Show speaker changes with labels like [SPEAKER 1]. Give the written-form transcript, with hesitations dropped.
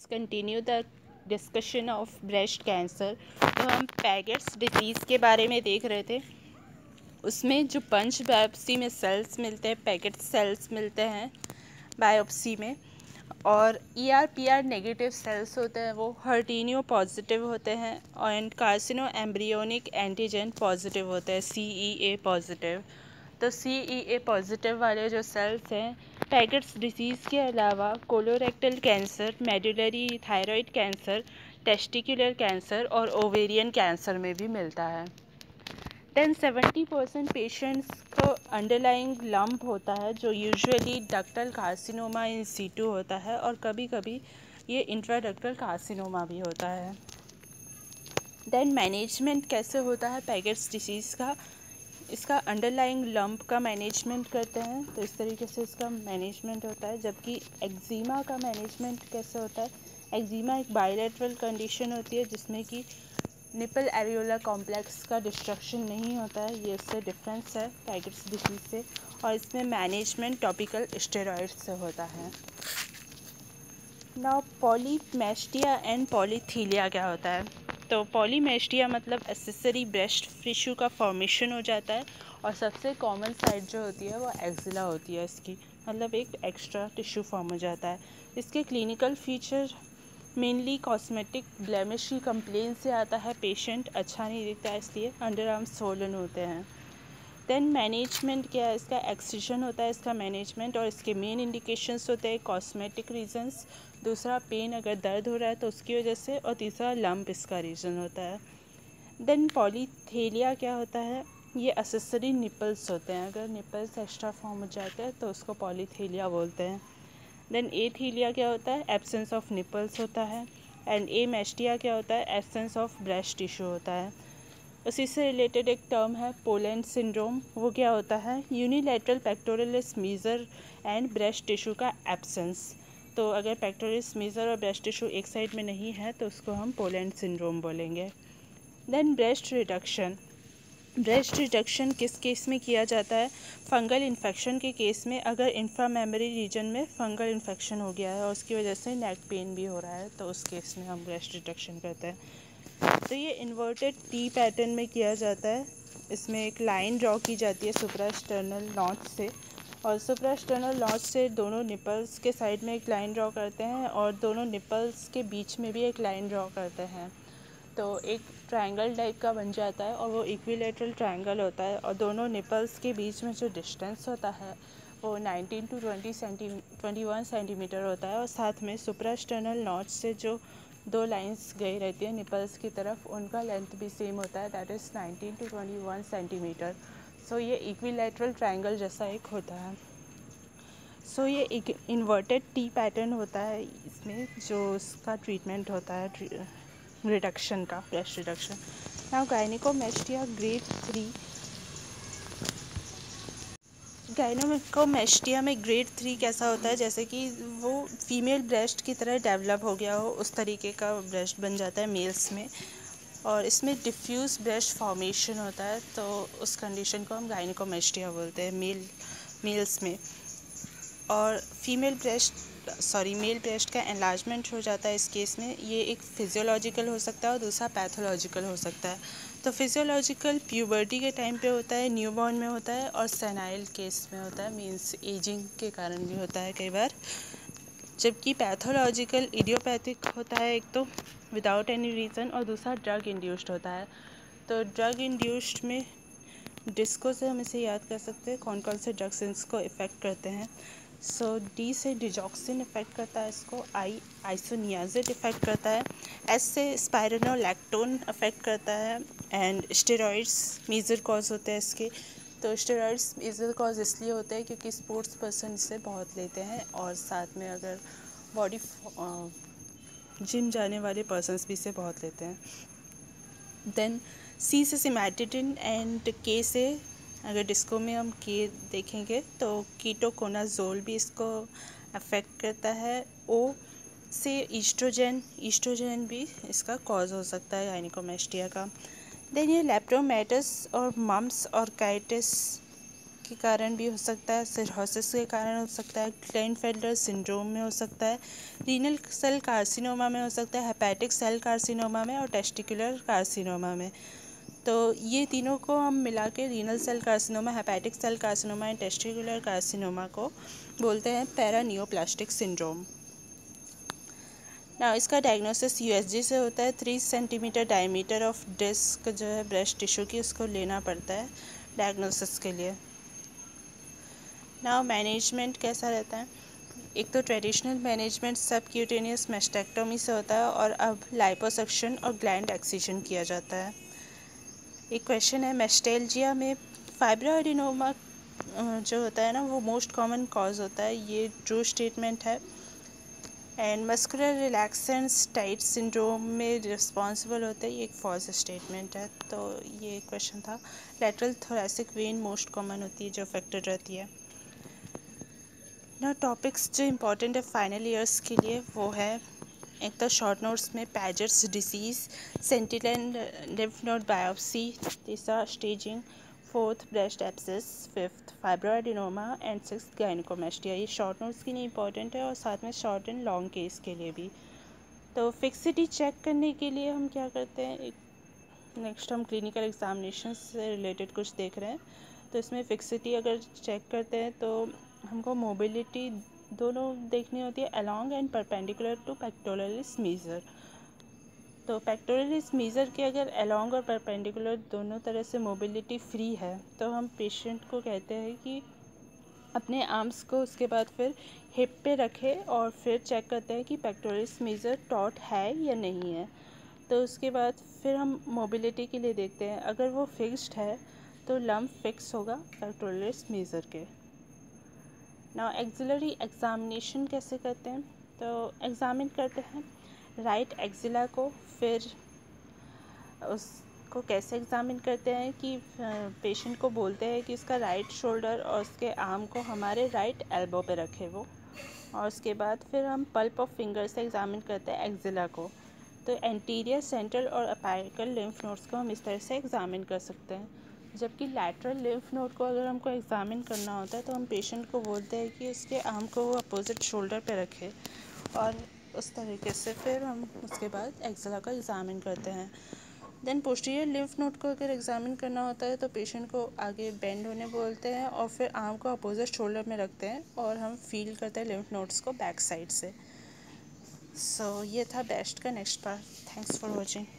[SPEAKER 1] Continue the discussion of breast cancer. तो हम पैगेट्स disease के बारे में देख रहे थे। उसमें जो पंच बायोप्सी में सेल्स मिलते हैं, पैकेट सेल्स मिलते हैं बायोप्सी में, और ER/PR नेगेटिव सेल्स होते हैं, वो हर्टिनियो पॉजिटिव होते हैं, and carcinoembryonic antigen positive होते हैं, CEA पॉजिटिव। तो CEA पॉजिटिव वाले जो सेल्स हैं पैकेट्स डिजीज़ के अलावा colorectal cancer, medullary thyroid cancer, testicular cancer और ओवेरियन कैंसर में भी मिलता है। 70% पेशेंट्स को अंडरलाइंग लंप होता है जो usually ductal carcinoma in situ होता है, और कभी कभी ये इंट्राडक्टल कार्सिनोमा भी होता है। देन मैनेजमेंट कैसे होता है पैकेट्स डिसीज़ का, इसका अंडरलाइंग लंप का मैनेजमेंट करते हैं, तो इस तरीके से इसका मैनेजमेंट होता है। जबकि एक्जिमा का मैनेजमेंट कैसे होता है, एक्जिमा एक बायलैटरल कंडीशन होती है जिसमें कि निपल एरियोला कॉम्प्लेक्स का डिस्ट्रक्शन नहीं होता है, ये इससे डिफरेंस है पैकेट्स डिसीज से, और इसमें मैनेजमेंट टॉपिकल स्टेरॉइड से होता है। नाउ पॉलीमेस्टिया एंड पॉलीथीलिया क्या होता है, तो पॉलीमेस्टिया मतलब एसेसरी ब्रेस्ट टिश्यू का फॉर्मेशन हो जाता है, और सबसे कॉमन साइट जो होती है वो एक्जिला होती है इसकी, मतलब एक एक्स्ट्रा टिश्यू फॉर्म हो जाता है। इसके clinical feature mainly cosmetic blemish की कंप्लेन से आता है, पेशेंट अच्छा नहीं दिखता है इसलिए अंडर आर्म स्वोलन होते हैं। देन मैनेजमेंट क्या है, इसका एक्ससिजन होता है इसका मैनेजमेंट, और इसके मेन इंडिकेशंस होते हैं कॉस्मेटिक रीजंस, दूसरा पेन अगर दर्द हो रहा है तो उसकी वजह से, और तीसरा लंप इसका रीज़न होता है। देन पॉलीथेलिया क्या होता है, ये एसेसरी निपल्स होते हैं, अगर निपल्स एक्स्ट्रा फॉर्म हो जाते हैं तो उसको पॉलीथेलिया बोलते हैं। देन एथीलिया क्या होता है, एब्सेंस ऑफ निपल्स होता है, एंड एमेस्टिया क्या होता है, एब्सेंस ऑफ ब्रेस्ट टिश्यू होता है। उसी से रिलेटेड एक टर्म है पोलैंड सिंड्रोम, वो क्या होता है, unilateral pectoralis major and breast tissue का एब्सेंस। तो अगर पेक्टोरलिस मीजर और ब्रेस्ट टिश्यू एक साइड में नहीं है तो उसको हम पोलैंड सिंड्रोम बोलेंगे। Then breast reduction, breast reduction किस केस में किया जाता है, फंगल इन्फेक्शन के केस में, अगर इंफ्रामेमरी रीजन में फंगल इन्फेक्शन हो गया है और उसकी वजह से नेक पेन भी हो रहा है, तो उस केस में हम ब्रेस्ट रिडक्शन करते हैं। तो ये इन्वर्टेड टी पैटर्न में किया जाता है, इसमें एक लाइन ड्रॉ की जाती है सुप्रास्टर्नल नॉच से, और सुप्रास्टर्नल नॉच से दोनों निपल्स के साइड में एक लाइन ड्रॉ करते हैं, और दोनों निपल्स के बीच में भी एक लाइन ड्रॉ करते हैं, तो एक ट्रायंगल टाइप का बन जाता है, और वो इक्विलेटरल ट्रायंगल होता है, और दोनों निपल्स के बीच में जो डिस्टेंस होता है वो 19 to 21 सेंटीमीटर होता है, और साथ में सुप्रास्टर्नल नॉच से जो दो लाइंस गई रहती है निपल्स की तरफ, उनका लेंथ भी सेम होता है, that is 19 to 21 centimetre. So ये इक्विलेटरल ट्रायंगल जैसा एक होता है। सो ये एक इन्वर्टेड टी पैटर्न होता है, इसमें जो उसका ट्रीटमेंट होता है रिडक्शन का, breast reduction. Now gynaecomastia grade 3, gynaecomastia में ग्रेड 3 कैसा होता है, जैसे कि वो फीमेल ब्रेस्ट की तरह डेवलप हो गया हो उस तरीके का ब्रेस्ट बन जाता है मेल्स में, और इसमें डिफ्यूज़ ब्रेस्ट फॉर्मेशन होता है, तो उस कंडीशन को हम गायनिकोमेस्टिया बोलते हैं मेल्स में। और मेल ब्रेस्ट का एनलार्जमेंट हो जाता है इस केस में, ये एक फिजियोलॉजिकल हो सकता है और दूसरा पैथोलॉजिकल हो सकता है। तो फिजियोलॉजिकल प्यूबर्टी के टाइम पे होता है, न्यूबॉर्न में होता है, और सेनाइल केस में होता है, मींस एजिंग के कारण भी होता है कई बार। जबकि पैथोलॉजिकल इडियोपैथिक होता है एक तो विदाउट एनी रीज़न, और दूसरा ड्रग इंड्यूस्ड होता है। तो ड्रग इंड्यूस्ड में डिस्को से हम इसे याद कर सकते हैं कौन कौन से ड्रग्स इसको इफ़ेक्ट करते हैं। सो डी से डिजॉक्सिन इफ़ेक्ट करता है इसको, आइसोनियाज़िड इफ़ेक्ट करता है, एस से स्पाइरोनोलैक्टोन इफ़ेक्ट करता है, एंड स्टेरॉइड्स मेजर कॉज होते हैं इसके। तो स्टेरॉइड्स मेजर कॉज इसलिए होते हैं क्योंकि स्पोर्ट्स पर्सन इसे बहुत लेते हैं, और साथ में अगर बॉडी जिम जाने वाले पर्सनस भी इसे बहुत लेते हैं। देन सी से सिमैटिडिन, एंड के से, अगर डिस्को में हम के देखेंगे तो कीटोकोनाजोल भी इसको अफेक्ट करता है। ओ से ईस्ट्रोजन भी इसका कॉज हो सकता है गायनिकोमेस्टिया का। देन ये लेप्टोमेटस और मम्स और काइटिस के कारण भी हो सकता है, सिरहोसिस के कारण हो सकता है, क्लाइनफेल्टर सिंड्रोम में हो सकता है, रीनल सेल कार्सिनोमा में हो सकता है, हेपेटिक सेल कार्सिनोमा में और टेस्टिकुलर कार्सिनोमा में। तो ये तीनों को हम मिला के renal cell carcinoma, hepatic cell carcinoma and testicular carcinoma को बोलते हैं पैरानियोप्लास्टिक सिंड्रोम। ना इसका डायग्नोसिस यूएसजी से होता है। 3 सेंटीमीटर डायमीटर ऑफ डिस्क जो है ब्रेस्ट टिश्यू की, उसको लेना पड़ता है डायग्नोसिस के लिए। ना मैनेजमेंट कैसा रहता है? एक तो ट्रेडिशनल मैनेजमेंट सबक्यूटेनियस मेस्टेक्टोमी से होता है और अब लाइपोसक्शन और ग्लैंड एक्सिशन किया जाता है। एक क्वेश्चन है, मेस्टेल्जिया में फाइब्रोएडिनोमा जो होता है ना, वो मोस्ट कॉमन कॉज होता है, ये ट्रू स्टेटमेंट है। And muscular relaxants tight syndrome में रिस्पॉन्सिबल होता है, ये एक फॉल्स स्टेटमेंट है। तो ये क्वेश्चन था। Lateral thoracic vein most common होती है जो अफेक्टेड रहती है ना। टॉपिक्स जो इम्पोर्टेंट है फाइनल ईयर्स के लिए वो है, एक तो शॉर्ट नोट्स में Paget's disease, sentinel lymph node biopsy, तीसरा staging, fourth breast abscess, fifth fibroadenoma and sixth gynaecomastia. ये शॉर्ट नोट्स के लिए इंपॉर्टेंट है और साथ में शॉर्ट एंड लॉन्ग केस के लिए भी। तो फिक्सिटी चेक करने के लिए हम क्या करते हैं, नेक्स्ट हम क्लिनिकल एग्जामिनेशन से रिलेटेड कुछ देख रहे हैं। तो इसमें फिक्सिटी अगर चेक करते हैं तो हमको मोबिलिटी दोनों देखनी होती है, along and perpendicular to pectoralis major. तो पेक्टोरलिस मेजर के अगर अलोंग और परपेंडिकुलर दोनों तरह से मोबिलिटी फ्री है तो हम पेशेंट को कहते हैं कि अपने आर्म्स को उसके बाद फिर हिप पे रखें और फिर चेक करते हैं कि पेक्टोरलिस मेजर टॉट है या नहीं है। तो उसके बाद फिर हम मोबिलिटी के लिए देखते हैं, अगर वो फिक्स्ड है तो लम्ब फिक्स होगा पेक्टोरलिस मेजर के। ना एक्सिलरी एग्जामिनेशन कैसे करते हैं, तो एग्जामिन करते हैं राइट एक्सिला को, फिर उसको कैसे एग्जामिन करते हैं कि पेशेंट को बोलते हैं कि उसका राइट शोल्डर और उसके आर्म को हमारे राइट एल्बो पे रखे वो, और उसके बाद फिर हम पल्प ऑफ फिंगर से एग्जामिन करते हैं एक्सिला को। तो एंटीरियर, सेंट्रल और अपेरिकल लिम्फ नोड्स को हम इस तरह से एग्जामिन कर सकते हैं। जबकि लैटरल लिम्फ नोड को अगर हमको एग्जामिन करना होता है तो हम पेशेंट को बोलते हैं कि उसके आर्म को वो अपोजिट शोल्डर पे रखे, और उस तरीके से फिर हम उसके बाद एक्सिला को एग्जामिन करते हैं। देन पोस्टीरियर लिम्फ नोड को अगर एग्जामिन करना होता है तो पेशेंट को आगे बेंड होने बोलते हैं और फिर आर्म को अपोजिट शोल्डर में रखते हैं और हम फील करते हैं लिम्फ नोड्स को बैक साइड से। सो ये था बेस्ट का next part. Thanks for watching.